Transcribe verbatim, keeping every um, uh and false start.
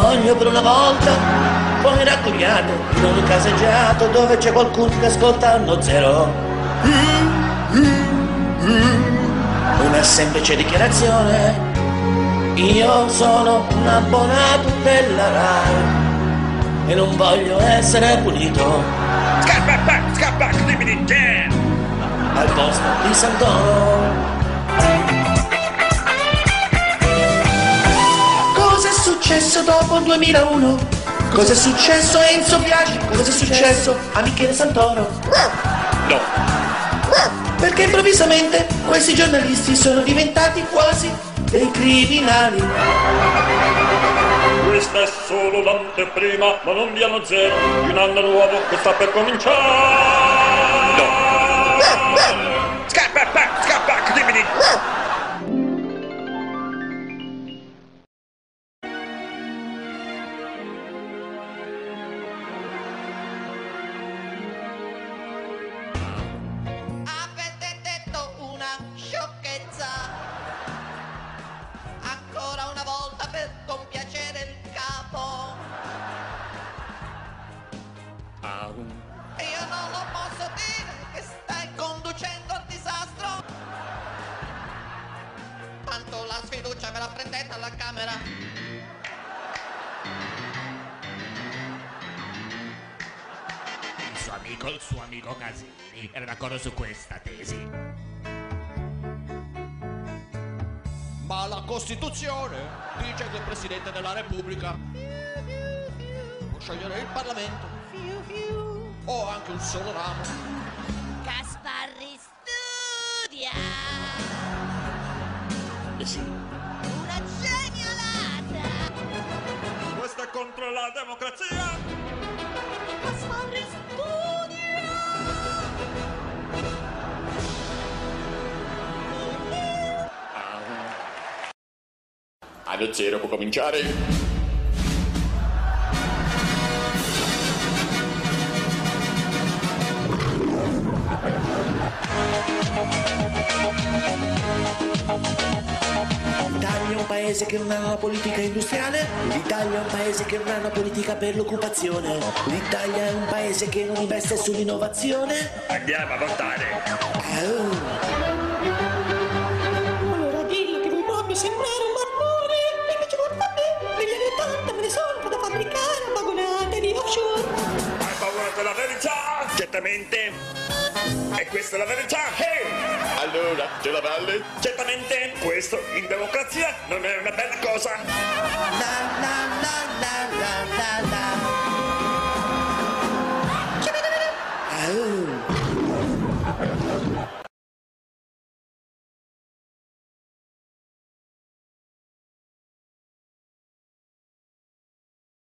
sogno per una volta, poi raccogliate in un caseggiato dove c'è qualcuno che ascolta uno zero. Una semplice dichiarazione: io sono un abbonato della RAI e non voglio essere punito. Scappa, back, scappa, crimini, damn! Al posto di Santoro. Cosa è successo dopo il duemilauno? Cosa è successo a Enzo Biagi? Cosa è successo a Michele Santoro? No. Perché improvvisamente questi giornalisti sono diventati quasi dei criminali. Questa è solo l'anteprima, ma non vi hanno zero, di un anno nuovo che sta per cominciare. No. Scappa, back, scappa, crimini! Avete detto una sciocchezza, ancora una volta per compiacere il capo. E io non lo posso dire che stai conducendo al disastro. Tanto la sfiducia ve la prendete alla Camera. Il suo amico, il suo amico Casini era d'accordo su questa tesi. Ma la Costituzione dice che il Presidente della Repubblica può sciogliere il Parlamento o anche un solo ramo. Gasparri studia. Eh sì. Una genialata. Questo è contro la democrazia! Gasparri studia. Allo zero può cominciare. L'Italia è un paese che non ha una politica industriale, l'Italia è un paese che non ha una politica per l'occupazione, l'Italia è un paese che non investe sull'innovazione. Andiamo a votare. Oh. Allora dillo che mi può sembrare un barbone, invece guarda me, negli anni ottanta me ne sono da fabbricare vagonate di offshore. Hai paura della verità? Certamente. E questa è la verità. Hey! Allora, ce la valle? Certamente. Questo in democrazia non è una bella cosa. La, la,